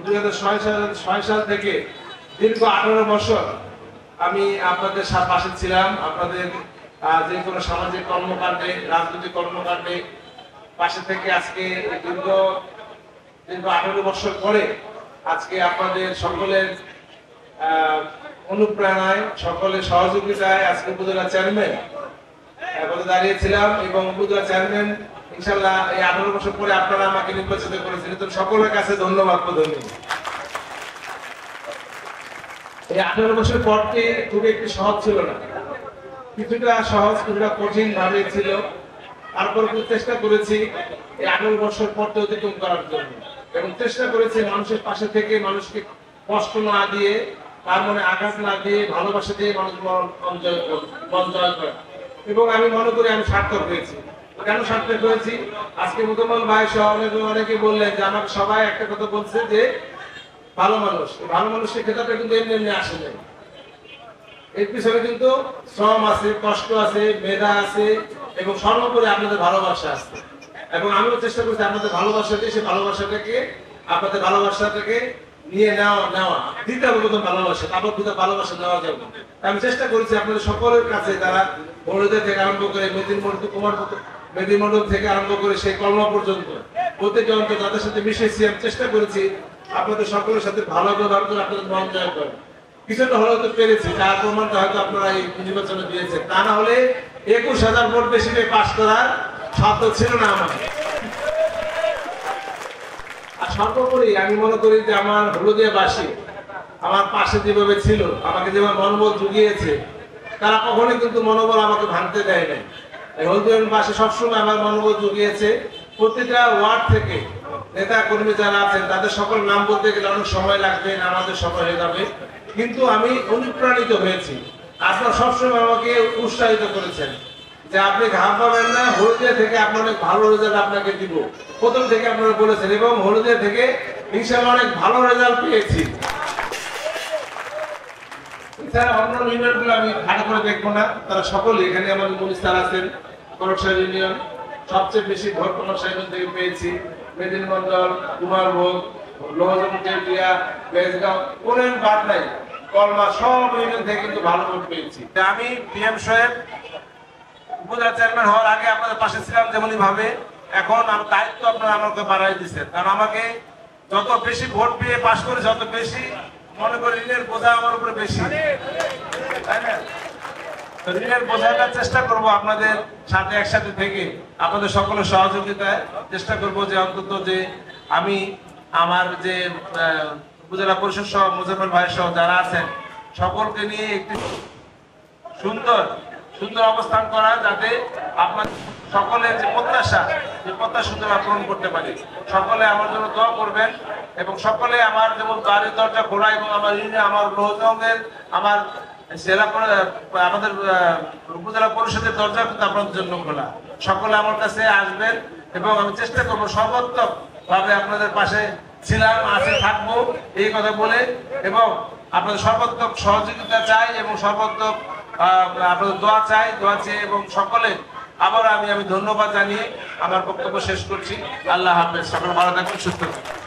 2006 সাল থেকে দীর্ঘ 18 বছর আমি আপনাদের পাশে ছিলাম। আপনাদের যে কোনো সামাজিক কর্মকাণ্ডে, রাজনৈতিক কর্মকাণ্ডে পাশে থেকে আজকে দীর্ঘ 18 বছর পরে আজকে আপনাদের সকলের অনুপ্রেরণায়, সকলের সহযোগিতায় আজকে উপজেলা চেয়ারম্যান পদে দাঁড়িয়েছিলাম এবং উপজেলা চেয়ারম্যান ইনশাআল্লাহ এই 18 বছর পরে আপনারা আমাকে নির্বাচিত করেছেন। তো সকলের কাছে ধন্যবাদ প্রদানই। এই 18 বছর পরটি খুব একটি সহজ ছিল না, কিছুটা সহজ কিছুটা কঠিন ভাবে ছিল। তারপর চেষ্টা করেছি এই 18 বছর পরটি অতিক্রম করার জন্য এবং চেষ্টা করেছি মানুষের পাশে থেকে, মানুষকে কষ্ট না দিয়ে, তার মনে আঘাত না দিয়ে, ভালোবাসা দিয়ে মানুষ মন জয় করা। এবং আমি মনে করি আমি সার্থক হয়েছি। কেন সার্থক হয়েছি? আজকে মুকম্মল ভাই সহ অনেকে বললেন যে আমাকে সবাই একটা কথা বলছে যে ভালো মানুষের ক্ষেত্রে কিন্তু এমনি এমনি আসে নাই। এর পিছনে কিন্তু শ্রম আছে, কষ্ট আছে, মেধা আছে এবং সর্বোপরি আপনাদের ভালোবাসা আছে। এবং আমিও চেষ্টা করছি আপনাদের ভালোবাসাকে, সেই ভালোবাসাটাকে নিয়ে নেওয়া দিতে হবে প্রথম ভালোবাসা, তারপর ভালোবাসা নেওয়া যাবে। আমি চেষ্টা করেছি আপনাদের সকলের কাছে, তারা বড়দের থেকে আরম্ভ করে মেদিনী মন্ডল থেকে আরম্ভ করে সেই কলমা পর্যন্ত প্রত্যেকটি অন্তর তাদের সাথে মিশেছি। আমি চেষ্টা করেছি আপনাদের সকলের সাথে ভালো ব্যবহার করে আপনাদের মন জয় করে। কিছুটা হলেও তো পেরেছি, তার প্রমাণটা হয়তো আপনারা এই নির্বাচনে দিয়েছেন। তা না হলে 21,000 ভোট বেশি পাস করার সাধ্য ছিল না আমার। আর সর্বোপরি আমি মনে করি যে আমার হলদিয়াবাসী আমার পাশে যেভাবে ছিল, আমাকে যেভাবে মনোবল জুগিয়েছে, তারা কখনোই কিন্তু মনোবল আমাকে ভাঙতে দেয় নাই। হলদিয়াবাসী সবসময় আমার মনোবল জুগিয়েছে। প্রতিটা ওয়ার্ড থেকে নেতা কর্মী যারা আছেন তাদের সকল নাম বলতে গেলে অনেক সময় লাগবে, আমাদের সময় হয়ে যাবে, কিন্তু আমি অনুপ্রাণিত হয়েছি। আপনারা সবসময় আমাকে উৎসাহিত করেছেন যে আপনি ঘাম পাবেন না, হলদিয়া থেকে আপনার অনেক ভালো রেজাল্ট আপনাকে দিব, প্রথম থেকে আপনারা বলেছেন এবং হলদিয়া থেকে ইনশাআল্লাহ অনেক ভালো রেজাল্ট পেয়েছি। এছাড়া অন্য ইউনিয়নগুলো আমি ভালো করে দেখবো না, তারা সকলে এখানে আমাদের মনিস্টার আছেন। করকসার ইউনিয়ন সবচেয়ে বেশি ভোট করকসার ইউনিয়ন থেকে পেয়েছি। মেদিনী মন্ডল, কুমারভোগ, লোহজমটিয়া, বেজগাঁও, কোনো বাদ নাই, কলমা, সব ইউনিয়ন থেকে কিন্তু ভালো ভোট পেয়েছি। আমি পিএম সাহেব উপজেলা চেয়ারম্যান হওয়ার আগে আপনাদের পাশে ছিলাম যেমনই ভাবে, এখন আমার দায়িত্ব আপনারা আমাকে বাড়াই দিচ্ছেন। কারণ আমাকে যত বেশি ভোট পেয়ে পাশ করে, যত বেশি মনে করি ঋণের বোঝা আমার উপরে বেশি, তাই না? ঋণের বোঝাটা চেষ্টা করব আপনাদের সাথে একসাথে থেকে, আপনাদের সকলের সহযোগিতায় চেষ্টা করব যে অন্তত যে আমি আমার যে উপজেলা পরিষদ সহ মুজাফর ভাই সহ যারা আছেন সকলকে নিয়ে একটি সুন্দর অবস্থান করা, যাতে আপনার সকলের যে প্রত্যাশা পূরণ করতে পারি। সকলে আমার জন্য দোয়া করবেন এবং সকলে আমার যেমন বাড়ির দরজা খোলা এবং আমার লোহজঙ্গের আমার আমাদের উপজেলা পরিষদের দরজা কিন্তু আপনাদের জন্য খোলা। সকলে আমার কাছে আসবেন এবং আমি চেষ্টা করবো সর্বাত্মক ভাবে আপনাদের পাশে ছিলাম, আছে, থাকবো এই কথা বলে, এবং আপনাদের সর্বাত্মক সহযোগিতা চাই এবং সর্বাত্মক আপনাদের দোয়া চেয়ে এবং সকলে আবার আমি ধন্যবাদ জানিয়ে আমার বক্তব্য শেষ করছি। আল্লাহ হাফেজ। সকল ভালো থাকবেন, সুস্থ থাকবেন।